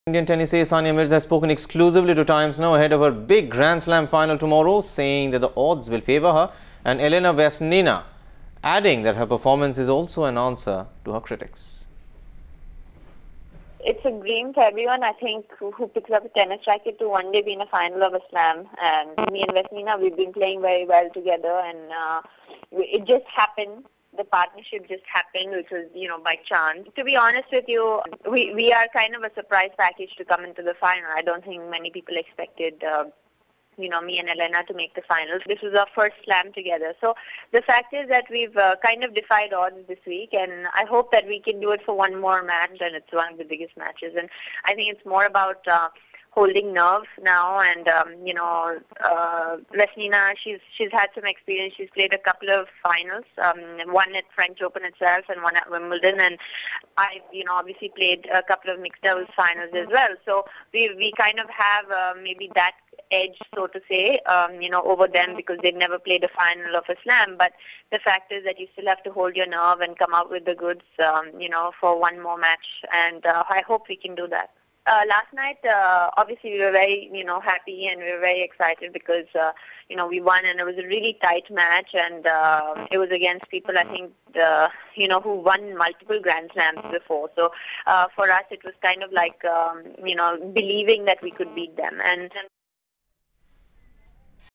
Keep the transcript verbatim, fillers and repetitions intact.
Indian tennis ace Sania Mirza has spoken exclusively to Times Now ahead of her big Grand Slam final tomorrow, saying that the odds will favour her, and Elena Vesnina adding that her performance is also an answer to her critics. It's a dream for everyone, I think, who, who picks up a tennis racket to one day be in a final of a slam. And me and Vesnina, we've been playing very well together, and uh, it just happened. The partnership just happened, which was, you know, by chance. To be honest with you, we, we are kind of a surprise package to come into the final. I don't think many people expected, uh, you know, me and Elena to make the finals. This was our first slam together. So the fact is that we've uh, kind of defied odds this week, and I hope that we can do it for one more match, and it's one of the biggest matches. And I think it's more about Uh, holding nerve now, and um, you know, uh, Vesnina, she's she's had some experience. She's played a couple of finals, um, one at French Open itself and one at Wimbledon, and I, you know, obviously played a couple of mixed doubles finals as well. So we we kind of have uh, maybe that edge, so to say, um, you know, over them, because they've never played a final of a slam. But the fact is that you still have to hold your nerve and come out with the goods, um, you know, for one more match, and uh, I hope we can do that. Uh, last night, uh, obviously, we were very, you know, happy, and we were very excited because, uh, you know, we won, and it was a really tight match, and uh, it was against people, I think, uh, you know, who won multiple Grand Slams before. So uh, for us, it was kind of like, um, you know, believing that we could beat them. And